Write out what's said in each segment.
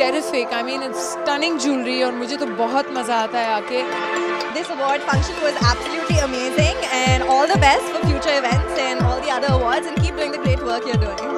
terrific. I mean, it's stunning jewelry और मुझे तो बहुत मजा आता है आके. This award function was absolutely amazing, and all the best for future events and all the other awards, and keep doing the great work you're doing.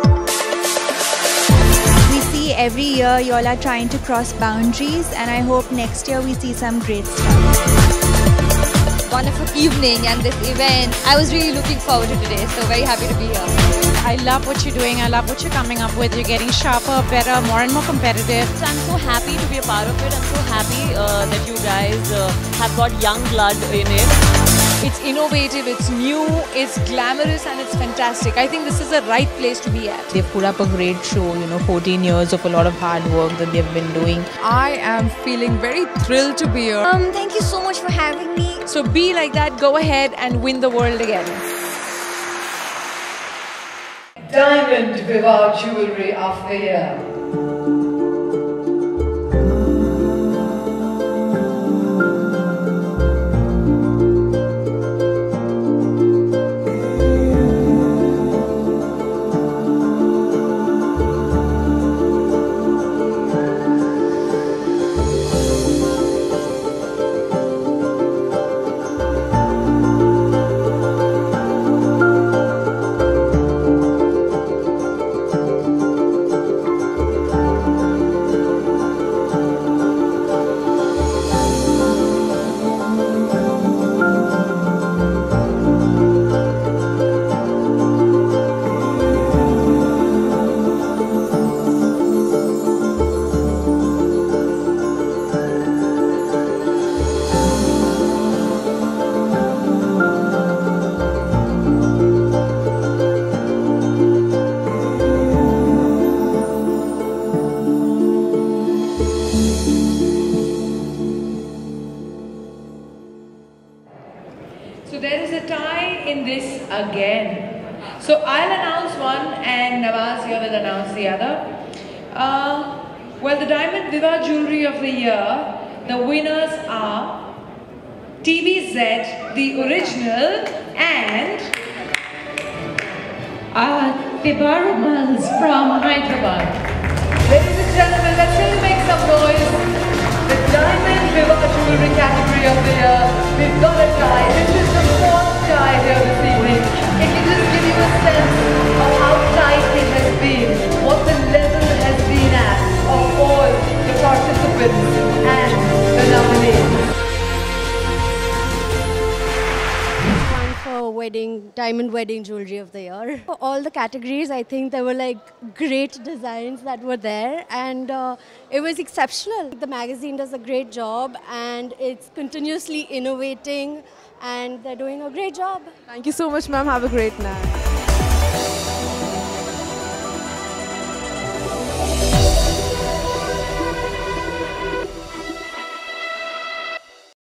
We see every year you all are trying to cross boundaries, and I hope next year we see some great stuff. Wonderful evening and this event. I was really looking forward to today, so very happy to be here. I love what you're doing. I love what you're coming up with. You're getting sharper, better, more and more competitive. So I'm so happy to be a part of it. I'm so happy that you guys have got young blood in it. It's innovative, it's new, it's glamorous, and it's fantastic. I think this is the right place to be at. They've put up a great show, 14 years of a lot of hard work that they've been doing. I am feeling very thrilled to be here. Thank you so much for having me. So be like that, go ahead and win the world again. Diamond Vivah Jewellery of the Year. So there is a tie in this again. So I'll announce one and Nawaz here will announce the other. Well, the Diamond Vivah Jewellery of the Year, the winners are TBZ, the original, and Tribhovandas from Hyderabad. Ladies and gentlemen, let's still make some noise. The Diamond Vivah Jewellery category of the year. We've got a tie. This is the fourth tie here this evening. It can just give you a sense of how tight it has been, what the level has been at of all the participants and the nominees. Diamond wedding jewelry of the year. For all the categories, I think there were like great designs that were there, and it was exceptional. The magazine does a great job and it's continuously innovating and they're doing a great job. Thank you so much, ma'am. Have a great night.